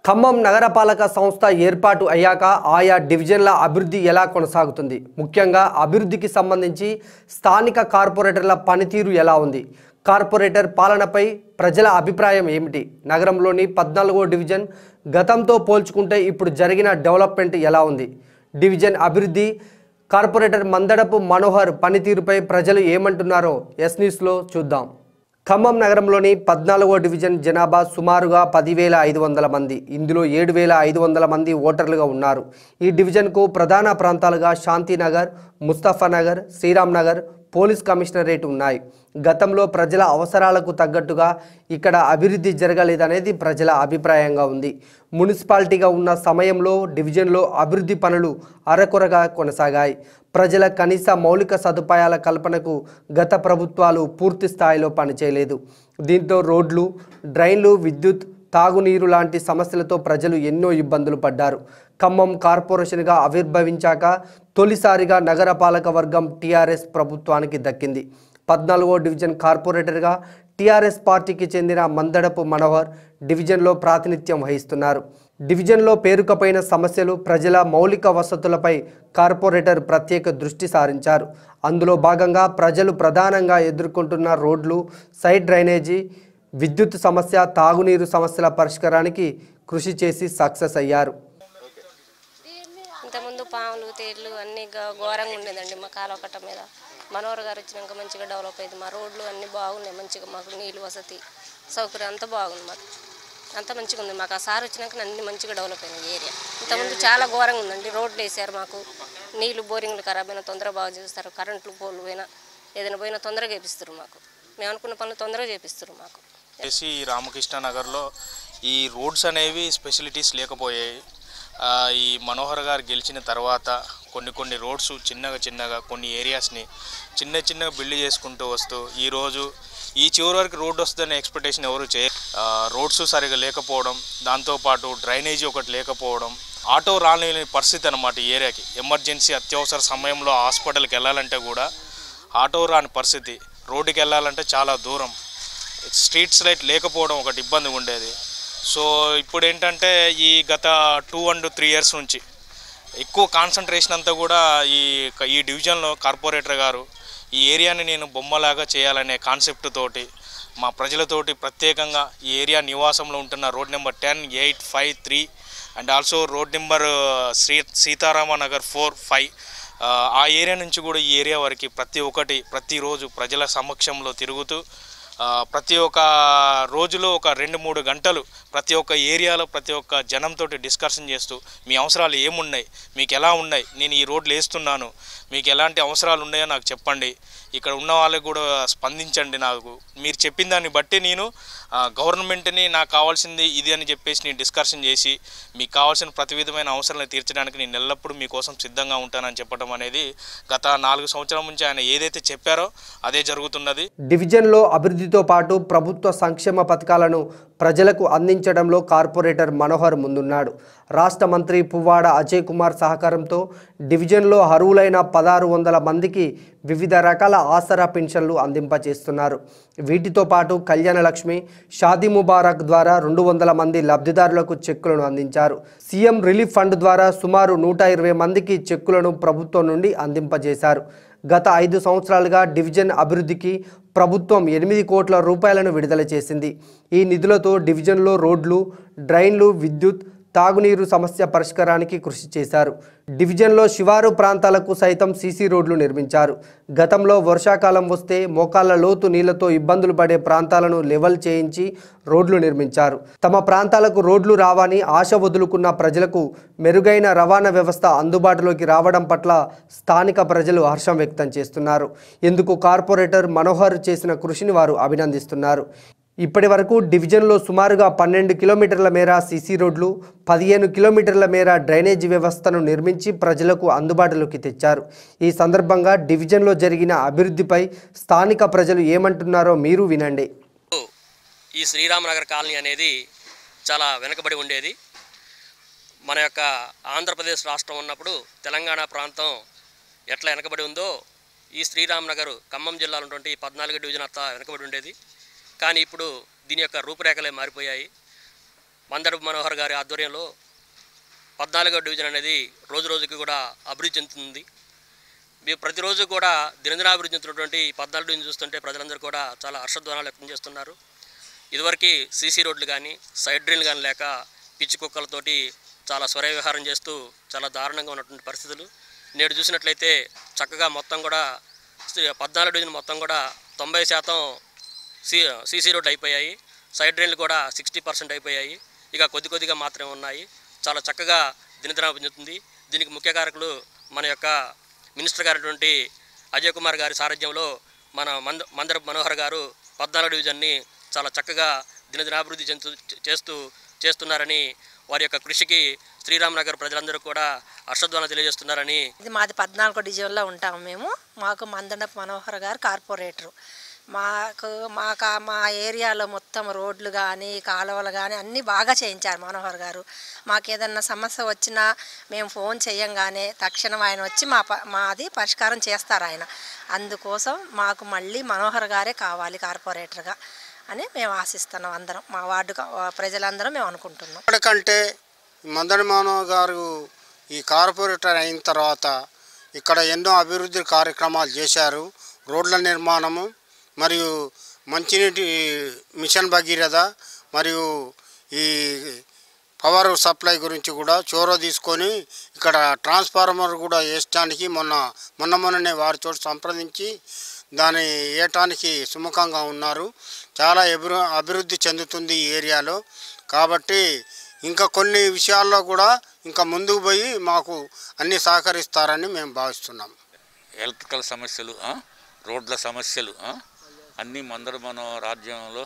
ఖమ్మం నగరపాలక సంస్థ ఏర్పాటు అయ్యాక ఆయా డివిజన్ల అభివృద్ధి ఎలా కొనసాగుతుంది? ముఖ్యంగా అభివృద్ధికి సంబంధించి స్థానిక కార్పొరేటర్ల పనితీరు ఎలా ఉంది? కార్పొరేటర్ పాలనపై ప్రజల అభిప్రాయం ఏమిటి? నగరంలోని 14వ డివిజన్ గతంతో పోల్చుకుంటే ఇప్పుడు జరిగిన డెవలప్మెంట్ ఎలా ఉంది? డివిజన్ అభివృద్ధి కార్పొరేటర్ మందడపు మనోహర్ పనితీరుపై ప్రజలు ఏమంటున్నారో ఎస్ న్యూస్లో చూద్దాం. ఖమ్మం నగరంలోని 14వ డివిజన్ జనాభా సుమారుగా 10,500 మంది. ఇందులో 7,500 మంది ఓటర్లుగా ఉన్నారు. ఈ డివిజన్కు ప్రధాన ప్రాంతాలుగా శాంతినగర్, ముస్తఫానగర్, శ్రీరామ్ నగర్, పోలీస్ కమిషనరేట్ ఉన్నాయి. గతంలో ప్రజల అవసరాలకు తగ్గట్టుగా ఇక్కడ అభివృద్ధి జరగలేదనేది ప్రజల అభిప్రాయంగా ఉంది. మున్సిపాలిటీగా ఉన్న సమయంలో డివిజన్లో అభివృద్ధి పనులు అరకొరగా కొనసాగాయి. ప్రజల కనీస మౌలిక సదుపాయాల కల్పనకు గత ప్రభుత్వాలు పూర్తి స్థాయిలో పనిచేయలేదు. దీంతో రోడ్లు, డ్రైన్లు, విద్యుత్, తాగునీరు లాంటి సమస్యలతో ప్రజలు ఎన్నో ఇబ్బందులు పడ్డారు. ఖమ్మం కార్పొరేషన్గా ఆవిర్భవించాక తొలిసారిగా నగరపాలక వర్గం టీఆర్ఎస్ ప్రభుత్వానికి దక్కింది. 14వ డివిజన్ కార్పొరేటర్గా టీఆర్ఎస్ పార్టీకి చెందిన మందడపు మనోహర్ డివిజన్లో ప్రాతినిధ్యం వహిస్తున్నారు. డివిజన్లో పేరుకుపోయిన సమస్యలు, ప్రజల మౌలిక వసతులపై కార్పొరేటర్ ప్రత్యేక దృష్టి సారించారు. అందులో భాగంగా ప్రజలు ప్రధానంగా ఎదుర్కొంటున్న రోడ్లు, సైడ్ డ్రైనేజీ, విద్యుత్ సమస్య, తాగునీరు సమస్యల పరిష్కారానికి కృషి చేసి సక్సెస్ అయ్యారు. ఇంతకుముందు పాములు, తేళ్లు అన్నీ ఘోరంగా ఉండేదండి. మా కాలకట్ట మీద మనోహర్ గారు వచ్చినాక మంచిగా డెవలప్ అయింది. మా రోడ్లు అన్నీ బాగున్నాయి. మంచిగా మాకు నీళ్ళు వసతి సౌకర్యం అంతా బాగుంది. మాకు అంతా మంచిగా ఉంది. మాకు ఆ సార్ వచ్చినాక అన్ని మంచిగా డెవలప్ అయినాయి ఏరియా. ఇంతకుముందు చాలా ఘోరంగా ఉందండి. రోడ్లు వేసారు. మాకు నీళ్ళు, బోరింగ్లు ఖరాబ్ అయినా తొందరగా బాగా చేస్తారు. కరెంట్లు పోలు పోయినా ఏదైనా పోయినా తొందరగా చేపిస్తారు. మాకు మేము అనుకున్న పనులు తొందరగా చేపిస్తారు. మాకు రామకృష్ణ నగర్లో ఈ రోడ్స్ అనేవి స్పెషలిటీస్ లేకపోయాయి. ఈ మనోహర్ గారు గెలిచిన తర్వాత కొన్ని రోడ్స్ చిన్నగా కొన్ని ఏరియాస్ని చిన్నగా బిల్డ్ చేసుకుంటూ వస్తూ ఈరోజు ఈ చివరి వరకు రోడ్డు వస్తుందనే ఎక్స్పెక్టేషన్ ఎవరు రోడ్స్ సరిగా లేకపోవడం, దాంతోపాటు డ్రైనేజీ ఒకటి లేకపోవడం, ఆటో రాలేని పరిస్థితి అన్నమాట. ఈ ఏరియాకి ఎమర్జెన్సీ అత్యవసర సమయంలో హాస్పిటల్కి వెళ్ళాలంటే కూడా ఆటో రాని పరిస్థితి, రోడ్డుకి వెళ్ళాలంటే చాలా దూరం, స్ట్రీట్స్ లైట్ లేకపోవడం ఒకటి ఇబ్బంది ఉండేది. సో ఇప్పుడు ఏంటంటే ఈ గత 2 and 3 years నుంచి ఎక్కువ కాన్సన్ట్రేషన్ అంతా కూడా ఈ డివిజన్లో కార్పొరేటర్ గారు ఈ ఏరియాని నేను బొమ్మలాగా చేయాలనే కాన్సెప్ట్ తోటి మా ప్రజలతోటి ప్రత్యేకంగా ఈ ఏరియా నివాసంలో ఉంటున్న road number 10, 8, 5, 3 and also road number Seetharama Nagar 4, 5 ఆ ఏరియా నుంచి కూడా ఈ ఏరియా వరకు ప్రతిరోజు ప్రజల సమక్షంలో తిరుగుతూ ప్రతి ఒక్క రోజులో ఒక 2-3 గంటలు ప్రతి ఒక్క ఏరియాలో ప్రతి ఒక్క జనంతో డిస్కషన్ చేస్తూ మీ అవసరాలు ఏమున్నాయి, మీకు ఎలా ఉన్నాయి, నేను ఈ రోడ్లు వేస్తున్నాను, మీకు ఎలాంటి అవసరాలు ఉన్నాయో నాకు చెప్పండి, ఇక్కడ ఉన్న వాళ్ళకి కూడా స్పందించండి, నాకు మీరు చెప్పిన దాన్ని బట్టి నేను గవర్నమెంట్ని నాకు కావాల్సింది ఇది అని చెప్పేసి నేను డిస్కషన్ చేసి మీకు కావాల్సిన ప్రతి విధమైన అవసరాలను తీర్చడానికి నేను ఎల్లప్పుడూ మీకోసం సిద్ధంగా ఉంటానని చెప్పడం అనేది గత 4 సంవత్సరాల నుంచి ఆయన ఏదైతే చెప్పారో అదే జరుగుతున్నది. డివిజన్లో అభివృద్ధితో పాటు ప్రభుత్వ సంక్షేమ పథకాలను ప్రజలకు అందించడంలో కార్పొరేటర్ మనోహర్ ముందున్నాడు. రాష్ట్ర మంత్రి పువ్వాడ అజయ్ కుమార్ సహకారంతో డివిజన్లో అర్హులైన 1,600 మందికి వివిధ రకాల ఆసరా పెన్షన్లు అందింపచేస్తున్నారు. వీటితో పాటు కళ్యాణ లక్ష్మి, షాదీ ముబారక్ ద్వారా 200 మంది లబ్ధిదారులకు చెక్కులను అందించారు. సీఎం రిలీఫ్ ఫండ్ ద్వారా సుమారు 120 మందికి చెక్కులను ప్రభుత్వం నుండి అందింపజేశారు. గత 5 సంవత్సరాలుగా డివిజన్ అభివృద్ధికి ప్రభుత్వం 8 కోట్ల రూపాయలను విడుదల చేసింది. ఈ నిధులతో డివిజన్లో రోడ్లు, డ్రైన్లు, విద్యుత్, తాగునీరు సమస్య పరిష్కారానికి కృషి చేశారు. డివిజన్లో శివారు ప్రాంతాలకు సైతం సీసీ రోడ్లు నిర్మించారు. గతంలో వర్షాకాలం వస్తే మోకాళ్ల లోతు నీళ్లతో ఇబ్బందులు పడే ప్రాంతాలను లెవెల్ చేయించి రోడ్లు నిర్మించారు. తమ ప్రాంతాలకు రోడ్లు రావని ఆశ వదులుకున్న ప్రజలకు మెరుగైన రవాణా వ్యవస్థ అందుబాటులోకి రావడం పట్ల స్థానిక ప్రజలు హర్షం వ్యక్తం చేస్తున్నారు. ఇందుకు కార్పొరేటర్ మనోహర్ చేసిన కృషిని వారు అభినందిస్తున్నారు. ఇప్పటి వరకు డివిజన్లో సుమారుగా 12 కిలోమీటర్ల మేర సీసీ రోడ్లు, 15 కిలోమీటర్ల మేర డ్రైనేజీ వ్యవస్థను నిర్మించి ప్రజలకు అందుబాటులోకి తెచ్చారు. ఈ సందర్భంగా డివిజన్లో జరిగిన అభివృద్ధిపై స్థానిక ప్రజలు ఏమంటున్నారో మీరు వినండి. ఈ శ్రీరామనగర్ కాలనీ అనేది చాలా వెనుకబడి ఉండేది. మన యొక్క ఆంధ్రప్రదేశ్ రాష్ట్రం ఉన్నప్పుడు తెలంగాణ ప్రాంతం ఎట్లా వెనుకబడి ఉందో ఈ శ్రీరామనగర్ ఖమ్మం జిల్లాలో ఉన్నటువంటి 14వ డివిజన్ అంతా వెనుకబడి ఉండేది. కానీ ఇప్పుడు దీని యొక్క రూపురేఖలే మారిపోయాయి. మందరపు మనోహర్ గారి ఆధ్వర్యంలో 14వ డివిజన్ అనేది రోజు రోజుకి కూడా అభివృద్ధి చెందుతుంది. మేము ప్రతిరోజు కూడా దినదినాభివృద్ధి చెందుతున్నటువంటి 14 డివిజన్ చూస్తుంటే ప్రజలందరూ కూడా చాలా హర్షధ్వానాలు వ్యక్తం చేస్తున్నారు. ఇదివరకు సీసీ రోడ్లు కానీ సైడ్ డ్రైన్లు కానీ లేక పిచ్చి కుక్కలతోటి చాలా స్వర విహారం చేస్తూ చాలా దారుణంగా ఉన్నటువంటి పరిస్థితులు. నేడు చూసినట్లయితే చక్కగా మొత్తం కూడా 14 డివిజన్ మొత్తం కూడా 90% సీసీ రోడ్లు అయిపోయాయి. సైడ్ డ్రైన్లు కూడా 60% అయిపోయాయి. ఇక కొద్దిగా మాత్రమే ఉన్నాయి. చాలా చక్కగా దినదినాభివృద్ధి చెందుతుంది. దీనికి ముఖ్య కారకులు మన యొక్క మినిస్టర్ గారైనటువంటి అజయ్ కుమార్ గారి సారథ్యంలో మన మందరపు మనోహర్ గారు 14 డివిజన్ని చాలా చక్కగా దినదినాభివృద్ధి చేస్తున్నారని వారి యొక్క కృషికి శ్రీరామ్ నగర్ ప్రజలందరూ కూడా హర్షధ్వానం తెలియజేస్తున్నారని. ఇది మాది 14 డివిజన్లో ఉంటాము మేము. మాకు మందరపు మనోహర్ గారు కార్పొరేటరు. మా ఏరియాలో మొత్తం రోడ్లు కానీ కాలువలు కానీ అన్నీ బాగా చేయించారు మనోహర్ గారు. మాకు ఏదన్నా సమస్య వచ్చినా మేము ఫోన్ చేయంగానే తక్షణం ఆయన వచ్చి మాది పరిష్కారం చేస్తారు ఆయన. అందుకోసం మాకు మళ్ళీ మనోహర్ గారే కావాలి కార్పొరేటర్గా అని మేము ఆశిస్తున్నాం. అందరం మా వార్డు ప్రజలందరం మేము అనుకుంటున్నాం. ఇప్పటికంటే మందరి మనోహర్ గారు ఈ కార్పొరేటర్ అయిన తర్వాత ఇక్కడ ఎన్నో అభివృద్ధి కార్యక్రమాలు చేశారు. రోడ్ల నిర్మాణము మరియు మంచినీటి మిషన్ భగీరథ మరియు ఈ పవర్ సప్లై గురించి కూడా చొరవ తీసుకొని ఇక్కడ ట్రాన్స్ఫార్మర్ కూడా వేయడానికి మొన్ననే వారితో సంప్రదించి దాన్ని వేయటానికి సుముఖంగా ఉన్నారు. చాలా అభివృద్ధి చెందుతుంది ఈ ఏరియాలో. కాబట్టి ఇంకా కొన్ని విషయాల్లో కూడా ఇంకా ముందుకు పోయి మాకు అన్ని సహకరిస్తారని మేము భావిస్తున్నాం. ఎలక్ట్రికల్ సమస్యలు, రోడ్ల సమస్యలు అన్నీ మందర మన రాజ్యంలో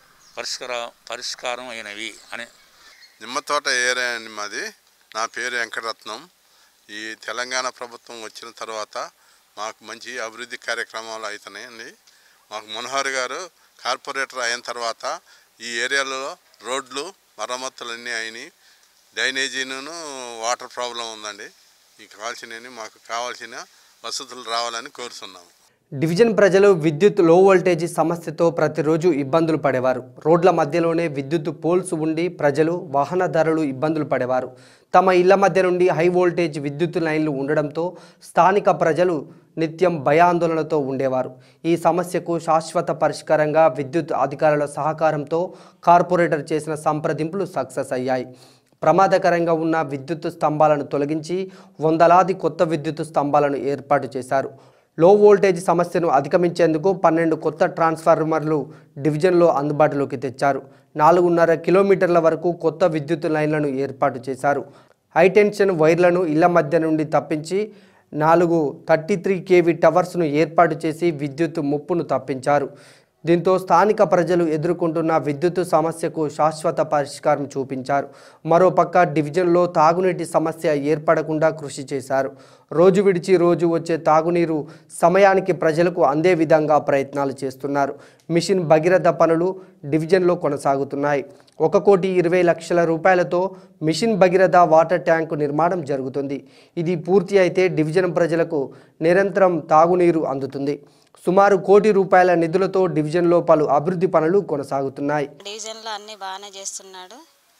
పరిష్కారం అయినవి అని. నిమ్మతోట ఏరియా అండి మాది. నా పేరు వెంకటరత్నం. ఈ తెలంగాణ ప్రభుత్వం వచ్చిన తర్వాత మాకు మంచి అభివృద్ధి కార్యక్రమాలు అవుతున్నాయండి. మాకు మనోహర్ గారు కార్పొరేటర్ అయిన తర్వాత ఈ ఏరియాలో రోడ్లు మరమ్మతులన్నీ అయినాయి. డ్రైనేజీను వాటర్ ప్రాబ్లం ఉందండి. మాకు కావాల్సిన వసతులు రావాలని కోరుతున్నాము. డివిజన్ ప్రజలు విద్యుత్ లో వోల్టేజీ సమస్యతో ప్రతిరోజు ఇబ్బందులు పడేవారు. రోడ్ల మధ్యలోనే విద్యుత్ పోల్స్ ఉండి ప్రజలు వాహనదారులు ఇబ్బందులు పడేవారు. తమ ఇళ్ల మధ్య నుండి హై వోల్టేజ్ విద్యుత్ లైన్లు ఉండడంతో స్థానిక ప్రజలు నిత్యం భయాందోళనతో ఉండేవారు. ఈ సమస్యకు శాశ్వత పరిష్కారంగా విద్యుత్ అధికారుల సహకారంతో కార్పొరేటర్ చేసిన సంప్రదింపులు సక్సెస్ అయ్యాయి. ప్రమాదకరంగా ఉన్న విద్యుత్ స్తంభాలను తొలగించి వందలాది కొత్త విద్యుత్ స్తంభాలను ఏర్పాటు చేశారు. లో వోల్టేజ్ సమస్యను అధిగమించేందుకు 12 కొత్త ట్రాన్స్ఫార్మర్లు డివిజన్లో అందుబాటులోకి తెచ్చారు. 4.5 కిలోమీటర్ల వరకు కొత్త విద్యుత్ లైన్లను ఏర్పాటు చేశారు. హైటెన్షన్ వైర్లను ఇళ్ల మధ్య నుండి తప్పించి 4 33 kV టవర్స్ను ఏర్పాటు చేసి విద్యుత్ ముప్పును తప్పించారు. దీంతో స్థానిక ప్రజలు ఎదుర్కొంటున్న విద్యుత్ సమస్యకు శాశ్వత పరిష్కారం చూపించారు. మరోపక్క డివిజన్లో తాగునీటి సమస్య ఏర్పడకుండా కృషి చేశారు. రోజు విడిచి రోజు వచ్చే తాగునీరు సమయానికి ప్రజలకు అందే విధంగా ప్రయత్నాలు చేస్తున్నారు. మిషన్ భగీరథ పనులు డివిజన్లో కొనసాగుతున్నాయి. 1,20,00,000 రూపాయలతో మిషన్ భగీరథ వాటర్ ట్యాంకు నిర్మాణం జరుగుతుంది. ఇది పూర్తి అయితే డివిజన్ ప్రజలకు నిరంతరం తాగునీరు అందుతుంది. సుమారు 1 కోటి రూపాయల నిధులతో డివిజన్లో పలు అభివృద్ధి పనులు కొనసాగుతున్నాయి. డివిజన్లో అన్ని బాగానే చేస్తున్నాడు.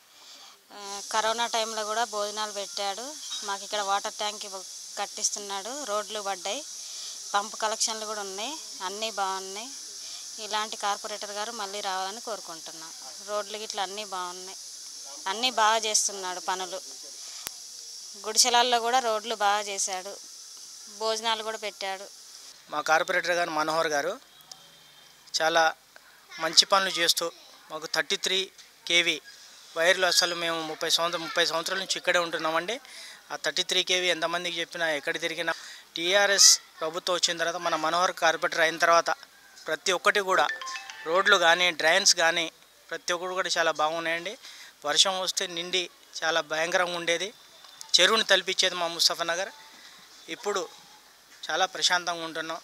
కరోనా టైంలో కూడా భోజనాలు పెట్టాడు. మాకు ఇక్కడ వాటర్ ట్యాంక్ కట్టిస్తున్నాడు. రోడ్లు పడ్డాయి, పంపు కలెక్షన్లు కూడా ఉన్నాయి. అన్నీ బాగున్నాయి. ఇలాంటి కార్పొరేటర్ గారు మళ్ళీ రావాలని కోరుకుంటున్నాం. రోడ్లు గిట్లా అన్నీ బాగున్నాయి. అన్నీ బాగా చేస్తున్నాడు పనులు. గుడిసెలల్లో కూడా రోడ్లు బాగా చేశాడు. భోజనాలు కూడా పెట్టాడు. మా కార్పొరేటర్ గారు మనోహర్ గారు చాలా మంచి పనులు చేస్తూ మాకు 33 kV వైర్లు అసలు మేము 30 సంవత్సరాల నుంచి ఇక్కడే ఉంటున్నామండి. ఆ 33 kV ఎంతమందికి చెప్పినా ఎక్కడ తిరిగినా టీఆర్ఎస్ ప్రభుత్వం వచ్చిన తర్వాత మన మనోహర్ కార్పొరేటర్ అయిన తర్వాత ప్రతి ఒక్కటి కూడా రోడ్లు కానీ డ్రైన్స్ కానీ ప్రతి ఒక్కటి కూడా చాలా బాగున్నాయండి. వర్షం వస్తే నిండి చాలా భయంకరంగా ఉండేది. చెరువుని తలపించేది మా ముస్తఫా నగర్. ఇప్పుడు చాలా ప్రశాంతంగా ఉంటున్నాం.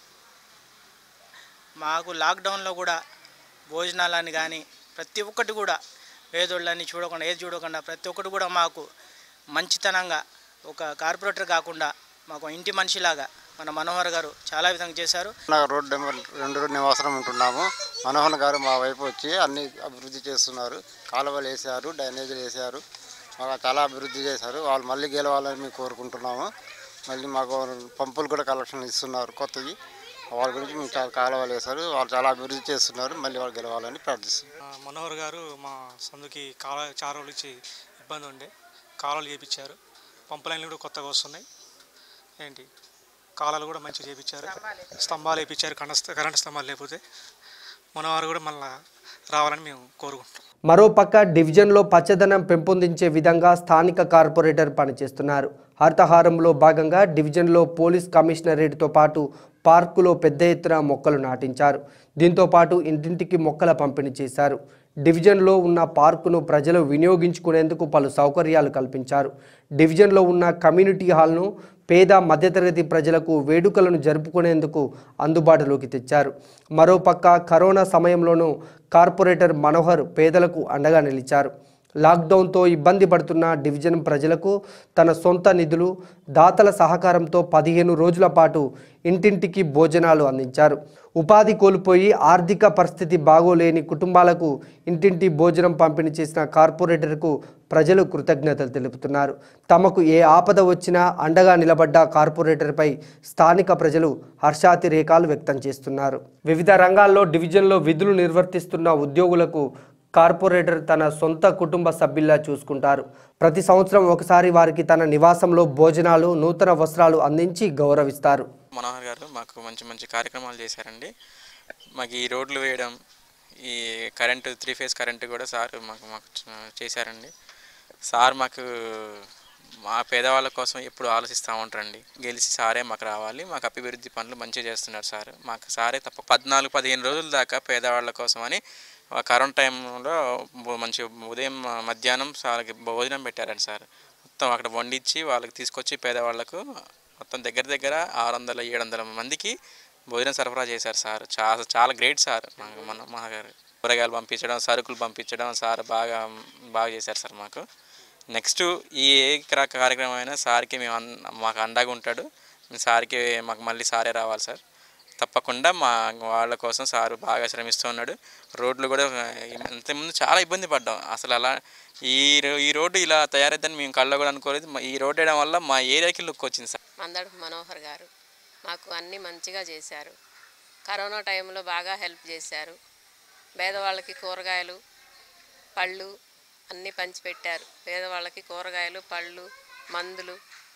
మాకు లాక్డౌన్లో కూడా భోజనాలని కానీ ప్రతి ఒక్కటి కూడా పేదోళ్ళని చూడకుండా ఏది చూడకుండా ప్రతి ఒక్కటి కూడా మాకు మంచితనంగా ఒక కార్పొరేటర్ కాకుండా మాకు ఇంటి మనిషిలాగా మన మనోహర్ గారు చాలా విధంగా చేశారు. రోడ్ నెంబర్ 2 నివాసం ఉంటున్నాము. మనోహర్ గారు మా వైపు వచ్చి అన్ని అభివృద్ధి చేస్తున్నారు. కాలువలు వేశారు, డ్రైనేజీలు వేశారు, చాలా అభివృద్ధి చేశారు. వాళ్ళు మళ్ళీ గెలవాలని మేము కోరుకుంటున్నాము. మళ్ళీ మాకు పంపులు కూడా కలెక్షన్ ఇస్తున్నారు కొత్తవి. వాళ్ళ గురించి మేము చాలా కాలువలు వేశారు, వాళ్ళు చాలా అభివృద్ధి చేస్తున్నారు. మళ్ళీ వాళ్ళు గెలవాలని ప్రార్థిస్తున్నాం. మనోహర్ గారు మా సందుకి చాలా రోజులు ఇచ్చి ఇబ్బంది ఉండే కాలువలు చేయించారు. పంపు లైన్లు కూడా కొత్తగా వస్తున్నాయి. కాలాలు కూడా మంచిగా చేయించారు, స్తంభాలు వేయించారు. కరెంటు స్తంభాలు లేకపోతే మనోహర్ కూడా మళ్ళీ రావాలని మేము కోరుకుంటాం. మరోపక్క డివిజన్లో పచ్చదనం పెంపొందించే విధంగా స్థానిక కార్పొరేటర్ పనిచేస్తున్నారు. హరితహారంలో భాగంగా డివిజన్లో పోలీస్ కమిషనరేట్తో పాటు పార్కులో పెద్ద ఎత్తున మొక్కలు నాటించారు. దీంతో పాటు ఇంటింటికి మొక్కల పంపిణీ చేశారు. డివిజన్లో ఉన్న పార్కును ప్రజలు వినియోగించుకునేందుకు పలు సౌకర్యాలు కల్పించారు. డివిజన్లో ఉన్న కమ్యూనిటీ హాల్ను పేద మధ్యతరగతి ప్రజలకు వేడుకలను జరుపుకునేందుకు అందుబాటులోకి తెచ్చారు. మరోపక్క కరోనా సమయంలోనూ కార్పొరేటర్ మనోహర్ పేదలకు అండగా నిలిచారు. లాక్డౌన్తో ఇబ్బంది పడుతున్న డివిజన్ ప్రజలకు తన సొంత నిధులు, దాతల సహకారంతో 15 రోజుల పాటు ఇంటింటికి భోజనాలు అందించారు. ఉపాధి కోల్పోయి ఆర్థిక పరిస్థితి బాగోలేని కుటుంబాలకు ఇంటింటి భోజనం పంపిణీ చేసిన కార్పొరేటర్కు ప్రజలు కృతజ్ఞతలు తెలుపుతున్నారు. తమకు ఏ ఆపద వచ్చినా అండగా నిలబడ్డ కార్పొరేటర్పై స్థానిక ప్రజలు హర్షాతిరేకాలు వ్యక్తం చేస్తున్నారు. వివిధ రంగాల్లో డివిజన్లో విధులు నిర్వర్తిస్తున్న ఉద్యోగులకు కార్పొరేటర్ తన సొంత కుటుంబ సభ్యుల్లా చూసుకుంటారు. ప్రతి సంవత్సరం ఒకసారి వారికి తన నివాసంలో భోజనాలు, నూతన వస్త్రాలు అందించి గౌరవిస్తారు. మనోహర్ గారు మాకు మంచి కార్యక్రమాలు చేశారండి. మాకు ఈ రోడ్లు వేయడం, ఈ కరెంటు 3 ఫేజ్ కరెంటు కూడా సార్ మాకు చేశారండి. సార్ మాకు మా పేదవాళ్ళ కోసం ఎప్పుడు ఆలోచిస్తూ ఉంటారండి. గెలిచి సారే మాకు రావాలి, మాకు అభివృద్ధి పనులు మంచిగా చేస్తున్నారు సార్. మాకు సారే తప్ప 14-15 రోజుల దాకా పేదవాళ్ళ కోసం అని కరోనా టైంలో మంచి ఉదయం మధ్యాహ్నం సార్కి భోజనం పెట్టారండి సార్. మొత్తం అక్కడ వండించి వాళ్ళకి తీసుకొచ్చి పేదవాళ్లకు మొత్తం దగ్గర 600-700 మందికి భోజనం సరఫరా చేశారు సార్. చాలా గ్రేట్ సార్. మా గారు కూరగాయలు పంపించడం, సరుకులు పంపించడం సార్ బాగా చేశారు సార్ మాకు. నెక్స్ట్ ఏ కార్యక్రమం అయినా సార్కి మాకు అండగా ఉంటాడు. సార్కి మాకు మళ్ళీ సారే రావాలి సార్. తప్పకుండా మా వాళ్ళ కోసం సారు బాగా శ్రమిస్తూ ఉన్నాడు. రోడ్లు కూడా ఇంతకుముందు చాలా ఇబ్బంది పడ్డాం. అసలు అలా ఈ రోడ్డు ఇలా తయారైద్దని మేము కళ్ళ కూడా అనుకోలేదు. ఈ రోడ్డు వేయడం వల్ల మా ఏరియాకి లుక్ వచ్చింది సార్. మందడపు మనోహర్ గారు మాకు అన్నీ మంచిగా చేశారు. కరోనా టైంలో బాగా హెల్ప్ చేశారు. పేదవాళ్ళకి కూరగాయలు, పళ్ళు అన్నీ పంచిపెట్టారు. పేదవాళ్ళకి కూరగాయలు, పళ్ళు, మందులు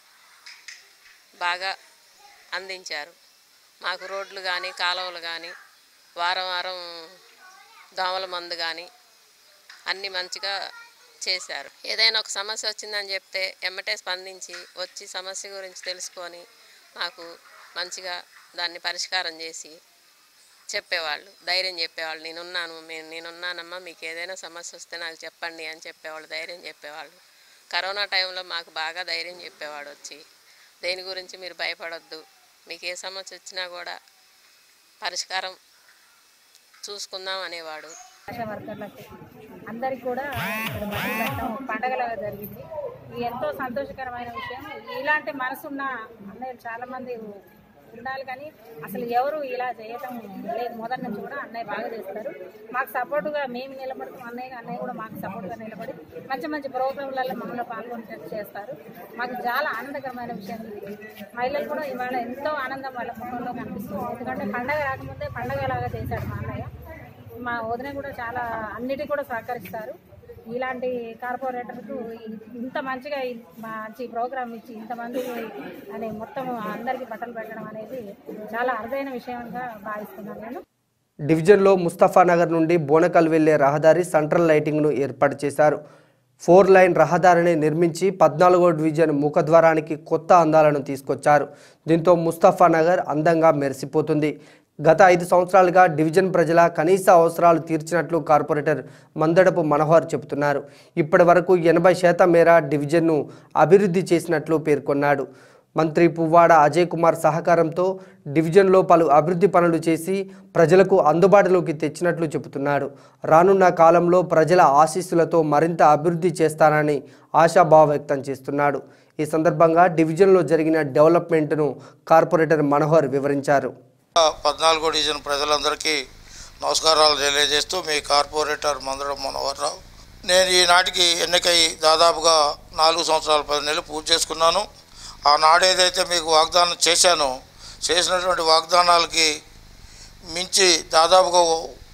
బాగా అందించారు. మాకు రోడ్లు కానీ, కాలువలు కానీ, వారం దోమల మందు కానీ అన్నీ మంచిగా చేశారు. ఏదైనా ఒక సమస్య వచ్చిందని చెప్తే ఎమ్మటే స్పందించి వచ్చి సమస్య గురించి తెలుసుకొని మాకు మంచిగా దాన్ని పరిష్కారం చేసి చెప్పేవాళ్ళు, ధైర్యం చెప్పేవాళ్ళు. నేనున్నానమ్మా, మీకు ఏదైనా సమస్య వస్తే నాకు చెప్పండి అని చెప్పేవాళ్ళు, ధైర్యం చెప్పేవాళ్ళు. కరోనా టైంలో మాకు బాగా ధైర్యం చెప్పేవాడు వచ్చి, దేని గురించి మీరు భయపడొద్దు, మీకు ఏ సమస్య వచ్చినా కూడా పరిష్కారం చూసుకుందాం అనేవాడు. ఆశా వర్కర్లకు అందరికి కూడా ఇక్కడ బట్టలు పెట్టడం పండగలాగా జరిగింది. ఇది ఎంతో సంతోషకరమైన విషయం. ఇలాంటి మనసున్న అన్నయ్యలు చాలామంది ఉండాలి, కానీ అసలు ఎవరు ఇలా చేయటం లేదు. మొదటి నుంచి కూడా అన్నయ్య బాగా చేస్తారు. మాకు సపోర్టుగా మేము నిలబడుతాం, అన్నయ్య కూడా మాకు సపోర్ట్గా నిలబడి మంచి ప్రోగ్రాంలలో మమ్మల్ని పాల్గొనేటట్టు చేస్తారు. మాకు చాలా ఆనందకరమైన విషయం ఇది. మహిళలు కూడా ఇవాళ ఎంతో ఆనందం వాళ్ళ ముఖంలో కనిపిస్తుంది. ఎందుకంటే పండగ రాకముందే పండగలాగా చేశాడు మా అన్నయ్య. మా వదిన కూడా చాలా అన్నిటికీ కూడా సహకరిస్తారు. ఇలాంటి కార్పొరేటర్కు ఇంత మంచిగా మంచి ప్రోగ్రామ్ ఇచ్చి ఇంతమంది అని మొత్తం అందరికీ బట్టలు పెట్టడం అనేది చాలా అరుదైన విషయంగా భావిస్తున్నాను నేను. డివిజన్లో ముస్తఫానగర్ నుండి బోనకల్ వెళ్లే రహదారి సెంట్రల్ లైటింగ్ను ఏర్పాటు చేశారు. 4 లైన్ రహదారిని నిర్మించి 14వ డివిజన్ ముఖద్వారానికి కొత్త అందాలను తీసుకొచ్చారు. దీంతో ముస్తఫానగర్ అందంగా మెరిసిపోతుంది. గత 5 సంవత్సరాలుగా డివిజన్ ప్రజల కనీస అవసరాలు తీర్చినట్లు కార్పొరేటర్ మందడపు మనోహర్ చెబుతున్నారు. ఇప్పటి వరకు 80% మేర డివిజన్ను అభివృద్ధి చేసినట్లు పేర్కొన్నాడు. మంత్రి పువ్వాడ అజయ్ కుమార్ సహకారంతో డివిజన్లో పలు అభివృద్ధి పనులు చేసి ప్రజలకు అందుబాటులోకి తెచ్చినట్లు చెబుతున్నాడు. రానున్న కాలంలో ప్రజల ఆశీస్సులతో మరింత అభివృద్ధి చేస్తానని ఆశాభావం వ్యక్తం చేస్తున్నాడు. ఈ సందర్భంగా డివిజన్లో జరిగిన డెవలప్మెంట్ను కార్పొరేటర్ మనోహర్ వివరించారు. 14వ డివిజన్ ప్రజలందరికీ నమస్కారాలు తెలియజేస్తూ మీ కార్పొరేటర్ మందడం మనోహర్ రావు. నేను ఈనాటికి ఎన్నికై దాదాపుగా 4 సంవత్సరాల 10 నెలలు పూర్తి చేసుకున్నాను. ఆనాడు ఏదైతే మీకు వాగ్దానం చేశానో చేసినటువంటి వాగ్దానాలకి మించి దాదాపుగా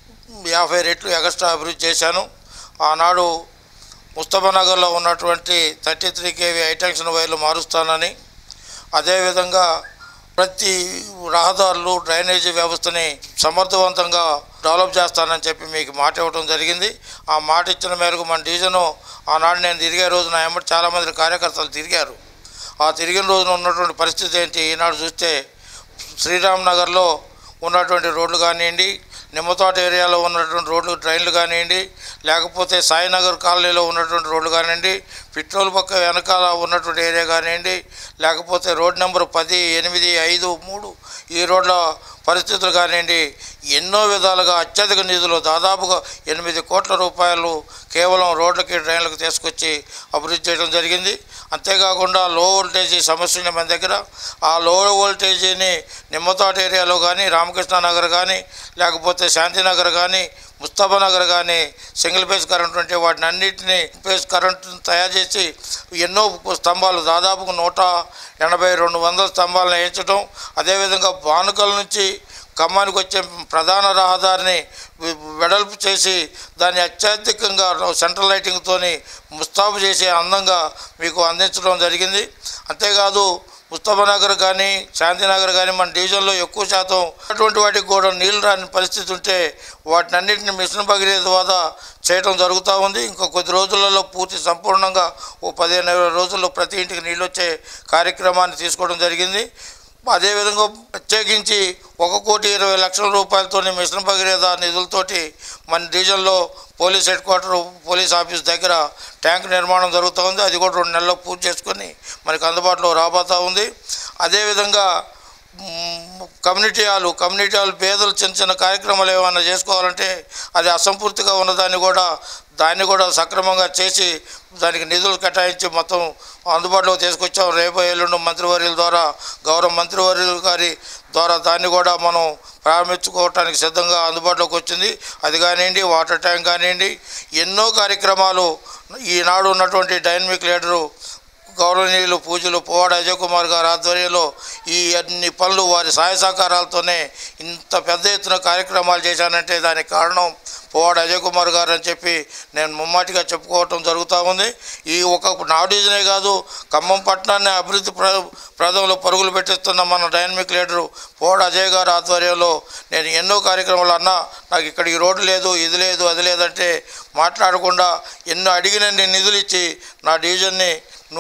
50 రెట్లు ఎక్స్ట్రా అభివృద్ధి చేశాను. ఆనాడు ముస్తఫానగర్లో ఉన్నటువంటి 33 kV హైటెన్షన్ వైర్లు మారుస్తానని, అదేవిధంగా ప్రతి రహదారులు డ్రైనేజీ వ్యవస్థని సమర్థవంతంగా డెవలప్ చేస్తానని చెప్పి మీకు మాట ఇవ్వడం జరిగింది. ఆ మాట ఇచ్చిన మేరకు మన డివిజను ఆనాడు నేను తిరిగే రోజున ఏమంటే చాలామంది కార్యకర్తలు తిరిగారు. ఆ తిరిగిన రోజున ఉన్నటువంటి పరిస్థితి ఏంటి, ఈనాడు చూస్తే శ్రీరామ్ నగర్లో ఉన్నటువంటి రోడ్లు కానివ్వండి, నిమ్మతోట ఏరియాలో ఉన్నటువంటి రోడ్లు డ్రైన్లు కానివ్వండి, లేకపోతే సాయినగర్ కాలనీలో ఉన్నటువంటి రోడ్లు కానివ్వండి, పెట్రోల్ పక్క వెనకాల ఉన్నటువంటి ఏరియా కానివ్వండి, లేకపోతే రోడ్ నెంబర్ 10, 8, 5, 3 ఈ రోడ్ల పరిస్థితులు కానివ్వండి, ఎన్నో విధాలుగా అత్యధిక నిధులు దాదాపుగా 8 కోట్ల రూపాయలు కేవలం రోడ్లకి డ్రైన్లకు తీసుకొచ్చి అభివృద్ధి చేయడం జరిగింది. అంతేకాకుండా లో వోల్టేజీ సమస్య ఉంది మన దగ్గర. ఆ లో వోల్టేజీని నిమ్మతోట ఏరియాలో కానీ, రామకృష్ణ నగర్ కానీ, లేకపోతే శాంతినగర్ కానీ, ముస్తాఫానగర్ కానీ సింగిల్ ఫేజ్ కరెంట్ ఉంటే వాటిని అన్నింటినీ ఫేజ్ కరెంటును తయారు చేసి ఎన్నో స్తంభాలు దాదాపు 180-200 స్తంభాలను వేయించడం, అదేవిధంగా బానుకల నుంచి ఖమ్మానికి వచ్చే ప్రధాన రహదారిని వెడల్పు చేసి దాన్ని అత్యధికంగా సెంట్రల్ లైటింగ్తోని ముస్తాబు చేసి అందంగా మీకు అందించడం జరిగింది. అంతేకాదు ముస్తఫానగర్ కానీ, శాంతినగర్ కానీ మన డివిజన్లో ఎక్కువ శాతం అటువంటి వాటికి కూడా నీళ్ళు రాని పరిస్థితి ఉంటే వాటిని అన్నింటినీ మిషన్ భగీరథ ద్వారా చేయడం జరుగుతూ ఉంది. ఇంకా కొద్ది రోజులలో పూర్తి సంపూర్ణంగా 15-20 రోజుల్లో ప్రతి ఇంటికి నీళ్ళు వచ్చే కార్యక్రమాన్ని తీసుకోవడం జరిగింది. అదేవిధంగా ప్రత్యేకించి 1,20,00,000 రూపాయలతో మిషన్ భగీరథ నిధులతోటి మన డివిజన్లో police headquarter police office దగ్గర ట్యాంక్ నిర్మాణం జరుగుతూ ఉంది. అది కూడా 2 నెలల్లో పూర్తి చేసుకొని మనకు అందుబాటులో రాబోతూ ఉంది. అదేవిధంగా కమ్యూనిటీ హాల్ పేదలు చిన్న కార్యక్రమాలు ఏమైనా చేసుకోవాలంటే అది అసంపూర్తిగా దాన్ని కూడా సక్రమంగా చేసి దానికి నిధులు కేటాయించి మొత్తం అందుబాటులోకి తీసుకొచ్చాం. రేపు ఎల్లుండి మంత్రివర్యుల ద్వారా, గౌరవ మంత్రివర్యుల గారి ద్వారా దాన్ని కూడా మనం ప్రారంభించుకోవటానికి సిద్ధంగా అందుబాటులోకి వచ్చింది. అది కానివ్వండి, వాటర్ ట్యాంక్ కానివ్వండి, ఎన్నో కార్యక్రమాలు ఈనాడు ఉన్నటువంటి డైనమిక్ లీడరు గౌరవనీయులు పూజలు పువ్వాడ అజయ్ కుమార్ గారి ఆధ్వర్యంలో ఈ అన్ని పనులు వారి సహాయ సహకారాలతోనే ఇంత పెద్ద ఎత్తున కార్యక్రమాలు చేశానంటే దానికి కారణం పువ్వాడ అజయ్ కుమార్ గారు అని చెప్పి నేను ముమ్మాటిగా చెప్పుకోవటం జరుగుతూ ఉంది. ఈ ఒక డివిజనే కాదు, ఖమ్మం పట్టణాన్ని అభివృద్ధి ప్రదంలో పరుగులు పెట్టిస్తున్న మన డైనమిక్ లీడరు పువ్వాడ అజయ్ గారి ఆధ్వర్యంలో నేను ఎన్నో కార్యక్రమాలు అన్నా నాకు ఇక్కడ ఈ రోడ్డు లేదు, ఇది లేదు, అది లేదంటే మాట్లాడకుండా ఎన్నో అడిగినన్ని నిధులు ఇచ్చి నా డివిజన్ని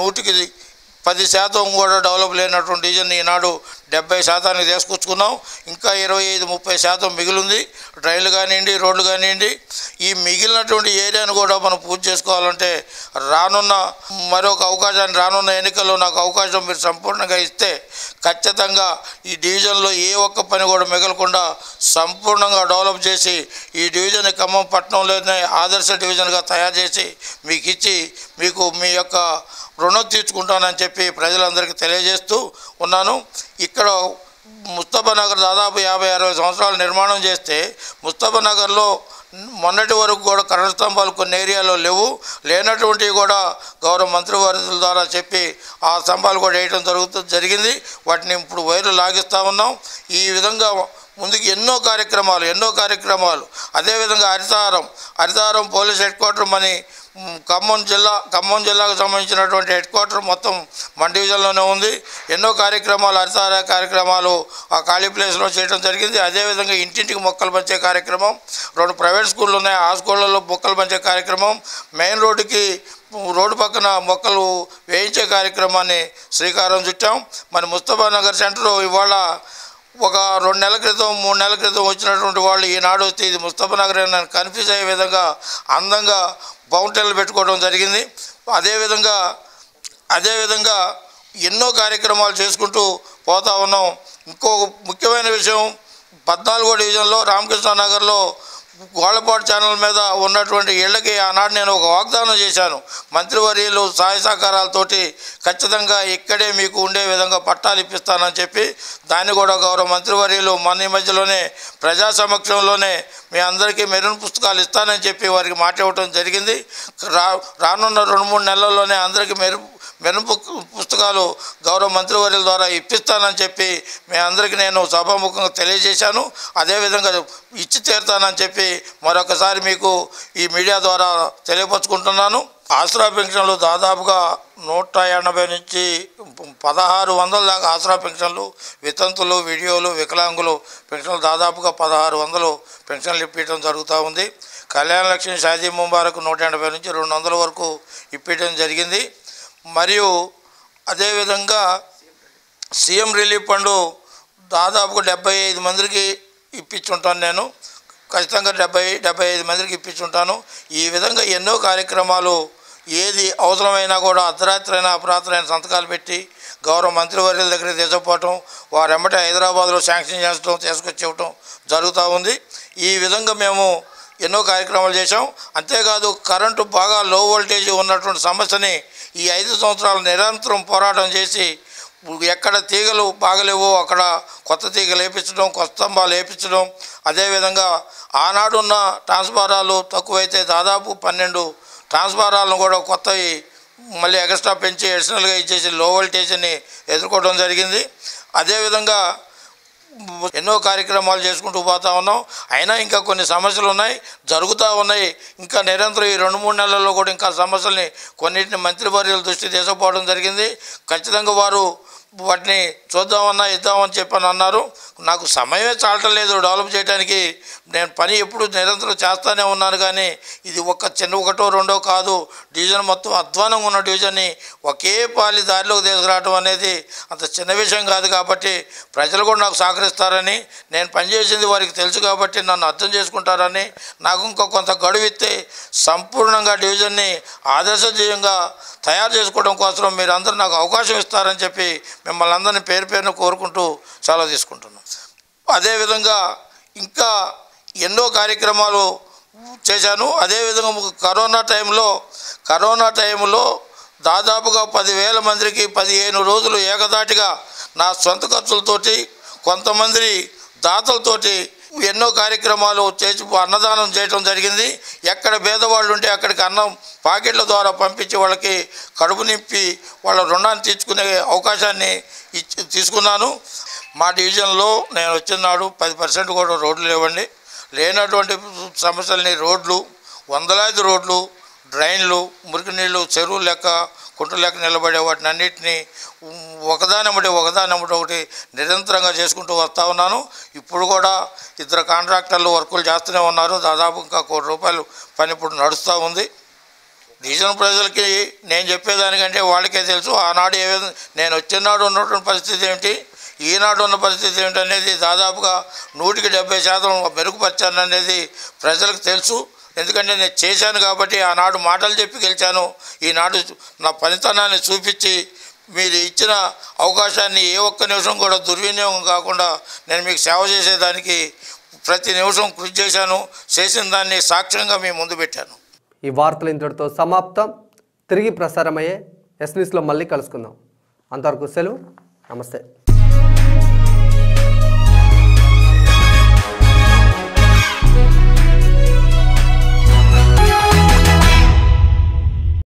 100% కూడా డెవలప్ లేనటువంటి డివిజన్ ఈనాడు 70% తీసుకొచ్చుకున్నాం. ఇంకా 25-30% మిగిలింది. డ్రైన్లు కానివ్వండి, రోడ్లు కానివ్వండి, ఈ మిగిలినటువంటి ఏరియాను కూడా మనం పూర్తి చేసుకోవాలంటే రానున్న ఎన్నికల్లో నాకు అవకాశం మీరు సంపూర్ణంగా ఇస్తే ఖచ్చితంగా ఈ డివిజన్లో ఏ ఒక్క పని కూడా మిగలకుండా సంపూర్ణంగా డెవలప్ చేసి ఈ డివిజన్ ఖమ్మం పట్టణంలోనే ఆదర్శ డివిజన్గా తయారు చేసి మీకు ఇచ్చి మీకు మీ యొక్క రుణం తీర్చుకుంటానని చెప్పి ప్రజలందరికీ తెలియజేస్తూ ఉన్నాను. ఇక్కడ ముస్తఫానగర్ దాదాపు 50-60 సంవత్సరాలు నిర్మాణం చేస్తే ముస్తఫానగర్లో మొన్నటి వరకు కూడా కరెంట్ స్తంభాలు కొన్ని ఏరియాలో లేనటువంటివి కూడా గౌరవ మంత్రివర్యుల ద్వారా చెప్పి ఆ స్తంభాలు కూడా వేయడం జరిగింది. వాటిని ఇప్పుడు వైర్లు లాగిస్తూ ఉన్నాం. ఈ విధంగా ముందుకు ఎన్నో కార్యక్రమాలు అదేవిధంగా హరితహారం పోలీస్ హెడ్ క్వార్టర్ మని ఖమ్మం జిల్లాకు సంబంధించినటువంటి హెడ్ క్వార్టర్ మొత్తం మన డివిజన్లోనే ఉంది. ఎన్నో హరితహార కార్యక్రమాలు ఆ ఖాళీ ప్లేస్లో చేయడం జరిగింది. అదేవిధంగా ఇంటింటికి మొక్కలు పంచే కార్యక్రమం, 2 ప్రైవేట్ స్కూళ్ళు ఉన్నాయి, ఆ స్కూళ్ళలో మొక్కలు పంచే కార్యక్రమం, మెయిన్ రోడ్డు పక్కన మొక్కలు వేయించే కార్యక్రమాన్ని శ్రీకారం చుట్టాం. మరి ముస్తఫానగర్ సెంటర్ ఇవాళ ఒక 2 నెలల క్రితం 3 నెలల క్రితం వచ్చినటువంటి వాళ్ళు ఈనాడు వస్తే ఇది ముస్తఫానగర్ అని కన్ఫ్యూజ్ అయ్యే విధంగా అందంగా బౌంటరీలు పెట్టుకోవడం జరిగింది. అదేవిధంగా ఎన్నో కార్యక్రమాలు చేసుకుంటూ పోతా ఉన్నాం. ఇంకో ముఖ్యమైన విషయం 14వ డివిజన్లో రామకృష్ణ నగర్లో గోళ్ళపాటు ఛానల్ మీద ఉన్నటువంటి ఇళ్ళకి ఆనాడు నేను ఒక వాగ్దానం చేశాను. మంత్రివర్యులు సహాయ సహకారాలతోటి ఖచ్చితంగా ఇక్కడే మీకు ఉండే విధంగా పట్టాలు ఇప్పిస్తానని చెప్పి దాన్ని కూడా గౌరవ మంత్రివర్యులు మన ఈ మధ్యలోనే ప్రజా సమక్షంలోనే మీ అందరికీ మెరూన్ పుస్తకాలు ఇస్తానని చెప్పి వారికి మాట ఇవ్వడం జరిగింది. రానున్న 2-3 నెలల్లోనే అందరికీ మెరూన్ పుస్తకాలు గౌరవ మంత్రివర్యుల ద్వారా ఇప్పిస్తానని చెప్పి మీ అందరికీ నేను సభాముఖంగా తెలియజేశాను. అదేవిధంగా ఇచ్చి తీరుతానని చెప్పి మరొకసారి మీకు ఈ మీడియా ద్వారా తెలియపరుచుకుంటున్నాను. ఆసరా పెన్షన్లు దాదాపుగా 180 నుంచి 1600 దాకా ఆసరా పెన్షన్లు, వితంతులు, వీడియోలు, వికలాంగులు పెన్షన్లు దాదాపుగా 1600 పెన్షన్లు ఇప్పించడం జరుగుతూ ఉంది. కళ్యాణ లక్ష్మి, షాదీ ముబారక్ 180 నుంచి 200 వరకు ఇప్పించడం జరిగింది. మరియు అదేవిధంగా సీఎం రిలీఫ్ ఫండ్ దాదాపుగా 75 మందికి ఇప్పించుంటాను. నేను ఖచ్చితంగా 75 మందికి ఇప్పించుంటాను. ఈ విధంగా ఎన్నో కార్యక్రమాలు ఏది అవసరమైనా కూడా అర్ధరాత్రైనా అపరాత్రైనా సంతకాలు పెట్టి గౌరవ మంత్రివర్యుల దగ్గరికి తీసుకుపోవటం, వారు వెంబటే హైదరాబాద్లో శాంక్షన్ చేస్తూ తీసుకొచ్చి ఇవ్వటం జరుగుతూ ఉంది. ఈ విధంగా మేము ఎన్నో కార్యక్రమాలు చేశాం. అంతేకాదు కరెంటు బాగా లో వోల్టేజ్ ఉన్నటువంటి సమస్యని ఈ 5 సంవత్సరాలు నిరంతరం పోరాటం చేసి ఎక్కడ తీగలు బాగలేవో అక్కడ కొత్త తీగలు వేయించడం, కొత్త స్తంభాలు వేయించడం, అదేవిధంగా ఆనాడున్న ట్రాన్స్ఫారాలు తక్కువైతే దాదాపు 12 ట్రాన్స్ఫారాలను కూడా కొత్తవి మళ్ళీ ఎక్స్ట్రా పెంచి అడిషనల్గా ఇచ్చేసి లో వోల్టేజ్ని ఎదుర్కోవడం జరిగింది. అదేవిధంగా ఎన్నో కార్యక్రమాలు చేసుకుంటూ పోతూ ఉన్నాం. అయినా ఇంకా కొన్ని సమస్యలు ఉన్నాయి, జరుగుతూ ఉన్నాయి. ఇంకా నిరంతరం ఈ 2-3 నెలల్లో కూడా ఇంకా సమస్యల్ని కొన్నింటిని మంత్రివర్యుల దృష్టి తీసుకుపోవడం జరిగింది. ఖచ్చితంగా వారు వాటిని చూద్దామన్నా ఇద్దామని చెప్పని అన్నారు. నాకు సమయమే చాలటం లేదు డెవలప్ చేయడానికి. నేను పని ఎప్పుడు నిరంతరం చేస్తూనే ఉన్నాను. కానీ ఇది ఒకటో రెండో కాదు, డివిజన్ మొత్తం అధ్వానంగా ఉన్న డివిజన్ని ఒకే పాలి దారిలోకి తీసుకురావడం అనేది అంత చిన్న విషయం కాదు. కాబట్టి ప్రజలు కూడా నాకు సహకరిస్తారని, నేను పనిచేసింది వారికి తెలుసు కాబట్టి నన్ను అర్థం చేసుకుంటారని, నాకు ఇంకా కొంత గడువు ఇస్తే సంపూర్ణంగా డివిజన్ని ఆదర్శనీయంగా తయారు చేసుకోవడం కోసం మీరు అందరూ నాకు అవకాశం ఇస్తారని చెప్పి మిమ్మల్ని అందరినీ పేరు పేరును కోరుకుంటూ సెలవు తీసుకుంటున్నాం. అదేవిధంగా ఇంకా ఎన్నో కార్యక్రమాలు చేశాను. అదేవిధంగా కరోనా టైంలో దాదాపుగా 10,000 మందికి 15 రోజులు ఏకదాటిగా నా సొంత ఖర్చులతోటి కొంతమంది దాతలతోటి ఎన్నో కార్యక్రమాలు చేసి అన్నదానం చేయడం జరిగింది. ఎక్కడ పేదవాళ్ళు ఉంటే అక్కడికి అన్నం పాకెట్ల ద్వారా పంపించి వాళ్ళకి కడుపు నింపి వాళ్ళ రుణాన్ని తీర్చుకునే అవకాశాన్ని తీసుకున్నాను. మా డివిజన్లో నేను వచ్చిన నాడు 10% కూడా రోడ్లు లేవండి. లేనటువంటి సమస్యలని రోడ్లు, వందలాది రోడ్లు, డ్రైన్లు, మురికి నీళ్ళు, చెరువులు లెక్క, కుంటలు లెక్క నిలబడే వాటిని అన్నింటినీ ఒకదానమ్మటి ఒకటి నిరంతరంగా చేసుకుంటూ వస్తూ ఉన్నాను. ఇప్పుడు కూడా 2 కాంట్రాక్టర్లు వర్కులు చేస్తూనే ఉన్నారు. దాదాపు ఇంకా ₹1 కోటి పని ఇప్పుడు నడుస్తూ ఉంది. డివిజన్ ప్రజలకి నేను చెప్పేదానికంటే వాళ్ళకే తెలుసు. ఆనాడు ఏ విధంగా నేను వచ్చినాడు ఉన్నటువంటి పరిస్థితి ఏమిటి, ఈనాడు ఉన్న పరిస్థితి ఏమిటి అనేది దాదాపుగా 170% మెరుగుపరిచాను అనేది ప్రజలకు తెలుసు. ఎందుకంటే నేను చేశాను కాబట్టి ఆనాడు మాటలు చెప్పి గెలిచాను. ఈనాడు నా పనితనాన్ని చూపించి మీరు ఇచ్చిన అవకాశాన్ని ఏ ఒక్క నిమిషం కూడా దుర్వినియోగం కాకుండా నేను మీకు సేవ చేసేదానికి ప్రతి నిమిషం కృషి చేశాను. చేసిన దాన్ని సాక్ష్యంగా మీ ముందు పెట్టాను. ఈ వార్తలు ఇంతటితో సమాప్తం. తిరిగి ప్రసారమయ్యే ఎస్ న్యూస్లో మళ్ళీ కలుసుకుందాం. అంతవరకు సెలవు. నమస్తే.